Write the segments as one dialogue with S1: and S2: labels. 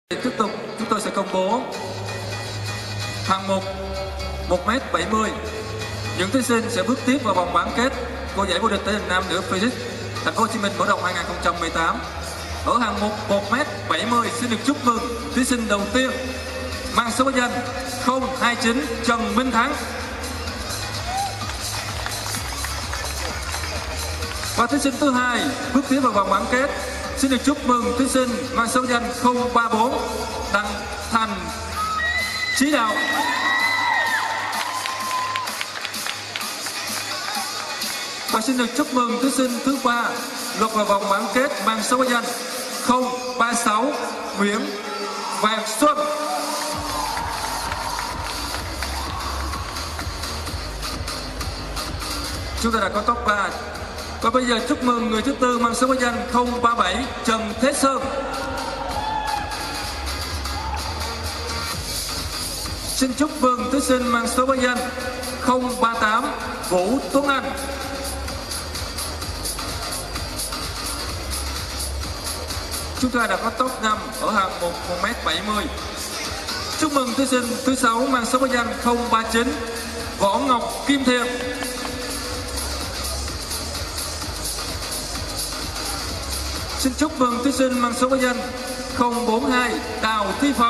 S1: Tiếp tục chúng tôi sẽ công bố hạng mục 1m70. Những thí sinh sẽ bước tiếp vào vòng bán kết của giải vô địch thể hình nam nữ Physics Thành phố Hồ Chí Minh mở rộng 2018. Ở hạng mục 1m70 xin được chúc mừng thí sinh đầu tiên mang số báo danh 029 Trần Minh Thắng. Và thí sinh thứ hai bước tiếp vào vòng bán kết xin được chúc mừng thí sinh mang số danh 034 Đặng Thành Chí Đạo. Và xin được chúc mừng thí sinh thứ ba lọt vào vòng bán kết mang số báo danh 036 Nguyễn Vạn Xuân. Chúng ta đã có top 3. Và bây giờ chúc mừng người thứ tư mang số báo danh 037 Trần Thế Sơn. Xin chúc mừng thí sinh mang số báo danh 038 Vũ Tuấn Anh. Chúng ta đã có top 5 ở hạng mục 1m70. Chúc mừng thí sinh thứ 6 mang số báo danh 039 Võ Ngọc Kim Thiện. Xin chúc mừng thí sinh mang số báo danh 042 Đào Thi Phật.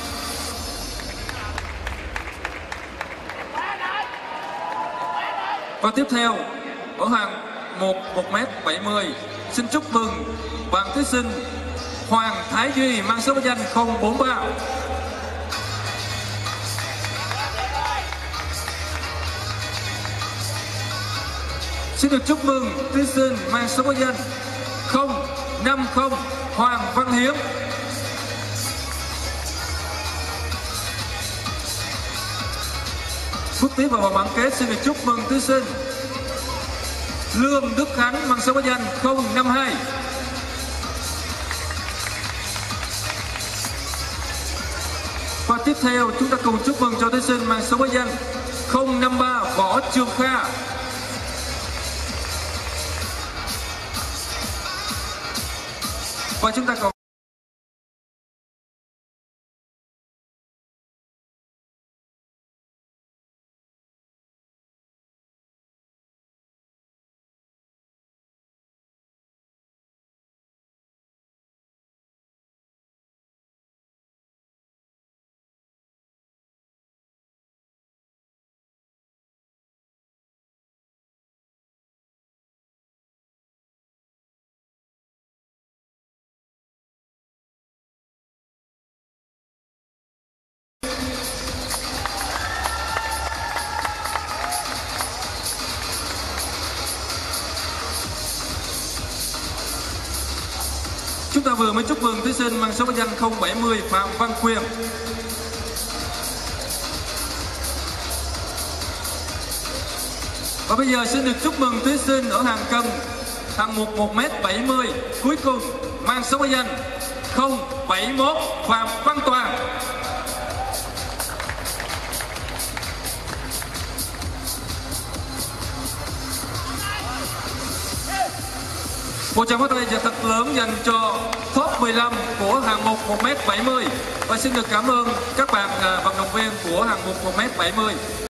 S1: Và tiếp theo ở hạng mục 1m70 xin chúc mừng bạn thí sinh Hoàng Thái Duy mang số báo danh 043. Xin được chúc mừng thí sinh mang số báo danh 050 Hoàng Văn Hiến. Bước tiếp vào vòng bán kết xin được chúc mừng thí sinh Lương Đức Khánh mang số báo danh 052. Và tiếp theo chúng ta cùng chúc mừng cho thí sinh mang số báo danh 053 Võ Trường Kha. Và chúng ta còn chúng ta vừa mới chúc mừng thí sinh mang số báo danh 070 Phạm Văn Quyền. Và bây giờ xin được chúc mừng thí sinh ở hàng cân hạng mục 1m70 cuối cùng mang số báo danh 071 Phạm Văn Toàn. Một tràng pháo tay thật lớn dành cho top 15 của hạng mục 1m70. Và xin được cảm ơn các bạn vận động viên của hạng mục 1m70.